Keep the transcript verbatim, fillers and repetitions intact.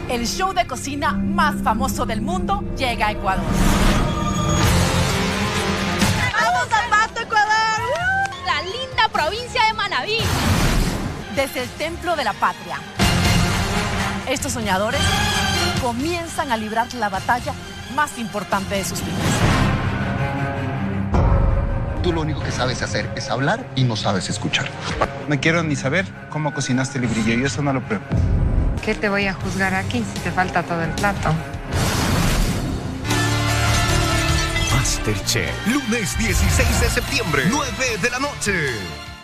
el show de cocina más famoso del mundo llega a Ecuador. ¡Vamos a Pasto, Ecuador! La linda provincia de Manabí. Desde el Templo de la Patria, estos soñadores comienzan a librar la batalla más importante de sus vidas. Tú lo único que sabes hacer es hablar y no sabes escuchar. No quiero ni saber cómo cocinaste el librillo, yo eso no lo pruebo. ¿Qué te voy a juzgar aquí si te falta todo el plato? MasterChef, lunes dieciséis de septiembre, nueve de la noche.